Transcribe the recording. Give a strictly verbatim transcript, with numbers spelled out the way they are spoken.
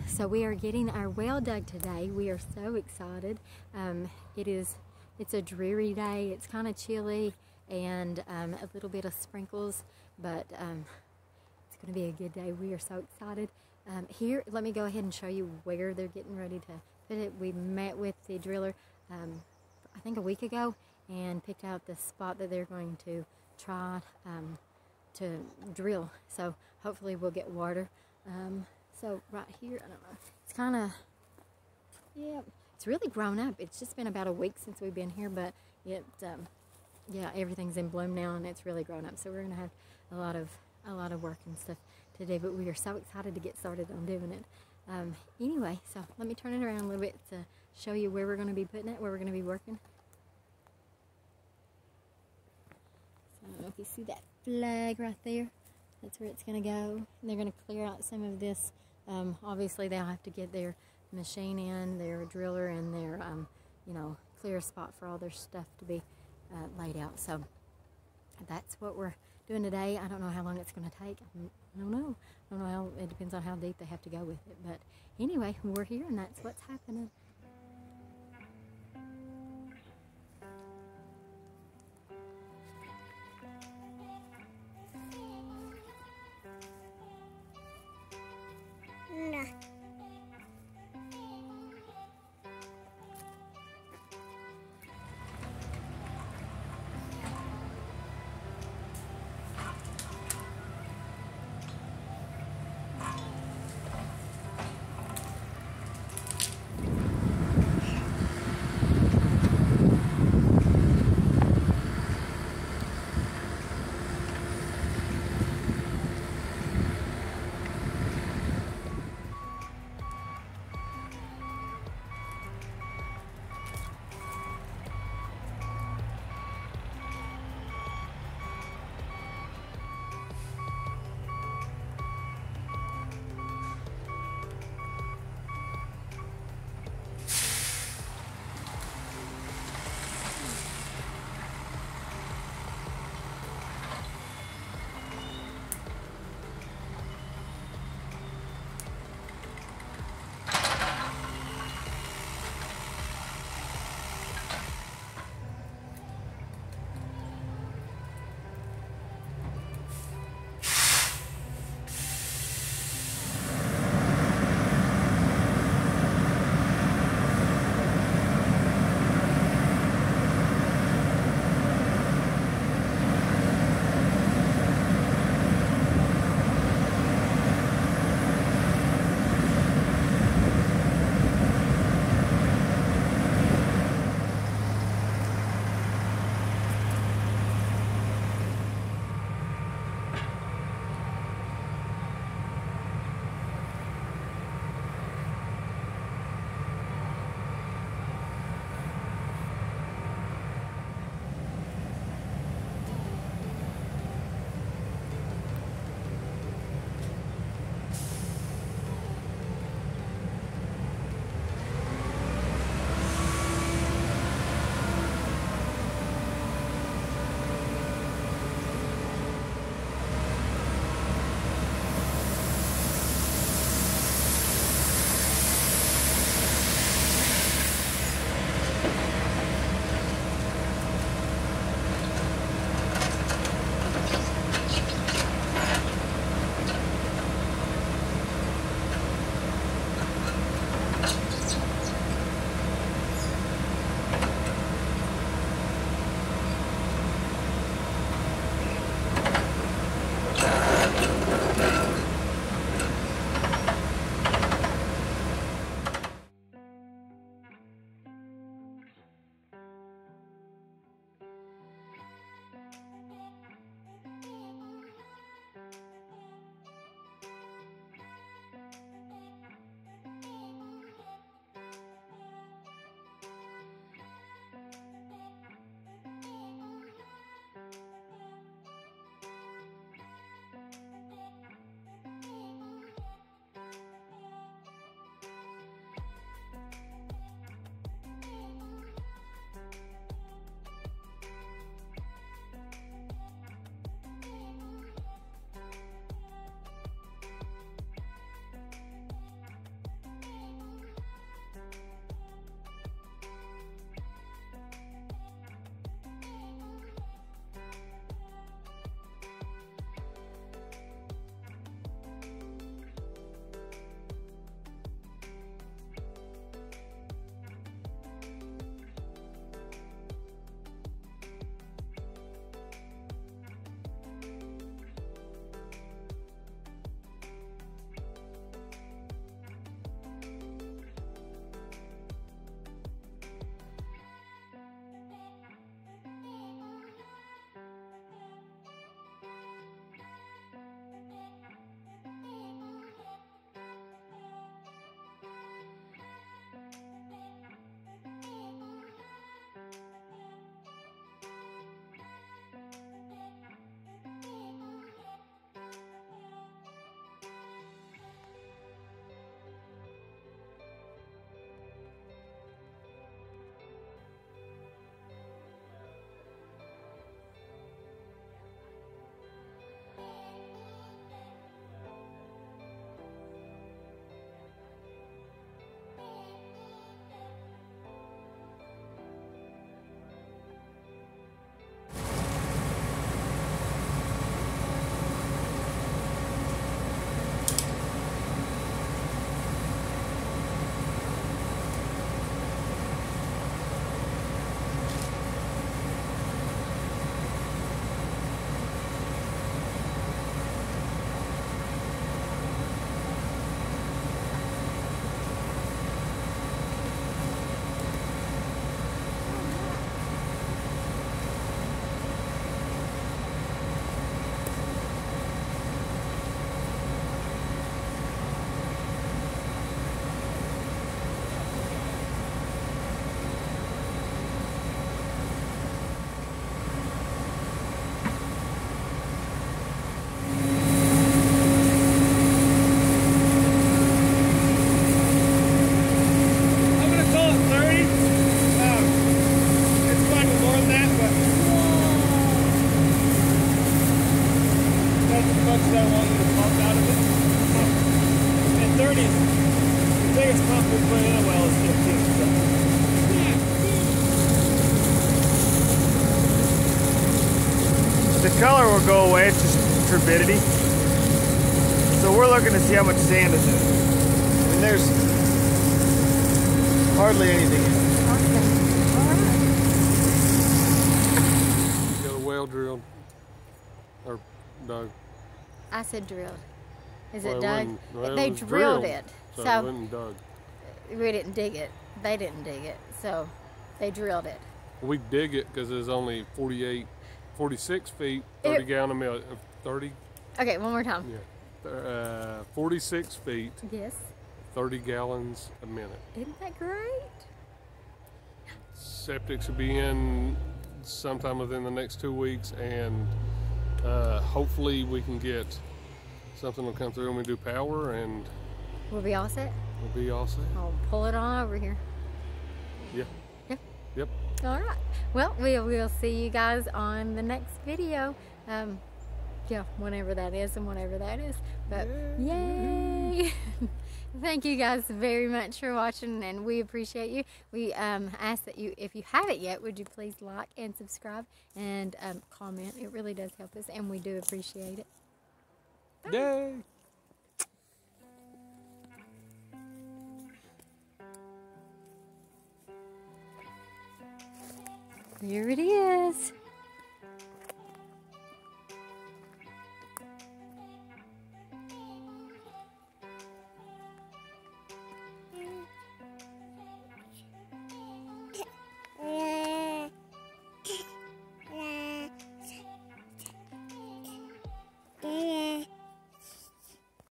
so we are getting our well dug today. We are so excited. Um, it is, it's a dreary day. It's kind of chilly and um, a little bit of sprinkles, but um, it's going to be a good day. We are so excited. Um, here, let me go ahead and show you where they're getting ready to put it. We met with the driller, um, I think a week ago, and picked out the spot that they're going to try um, to drill. So hopefully we'll get water. Um, so right here, I don't know, it's kind of, yeah, it's really grown up. It's just been about a week since we've been here, but it, um, yeah, everything's in bloom now and it's really grown up. So we're gonna have a lot of a lot of work and stuff today, but we are so excited to get started on doing it. Um, anyway, so let me turn it around a little bit to show you where we're going to be putting it, where we're going to be working. So I don't know if you see that flag right there. That's where it's going to go. And they're going to clear out some of this. Um, obviously, they'll have to get their machine in, their driller, and their, um, you know, clear spot for all their stuff to be uh, laid out. So that's what we're doing today. I don't know how long it's going to take. I don't know. I don't know how, it depends on how deep they have to go with it. But anyway, we're here and that's what's happening. No. pretty. You think it's comfortable, but yeah, well, it's fifteen. The color will go away, it's just turbidity. So we're looking to see how much sand is in it. I mean, there's hardly anything in it. Okay. All right. Got a well drilled. Or dug. I said drilled. Is Well, it it dug? wasn't- well, it They was drilled drilled, it. So, So, it wasn't dug. we didn't dig it. They didn't dig it. So they drilled it. We dig it because it's only forty-eight, forty-six feet, thirty It- gallon a minute. thirty, Okay, one more time. yeah. Uh, forty-six feet, Yes. thirty gallons a minute. Isn't that great? Septic should be in sometime within the next two weeks, and uh, hopefully we can get something will come through and we do power, and We'll be all set. we'll be all set. I'll pull it on over here. Yeah. Yep. Yep. All right. Well, we will see you guys on the next video. Um, yeah, whenever that is and whatever that is. But yay! Thank you guys very much for watching, and we appreciate you. We um, ask that you, if you haven't yet, would you please like and subscribe and um, comment. It really does help us, and we do appreciate it. Yay! Here it is.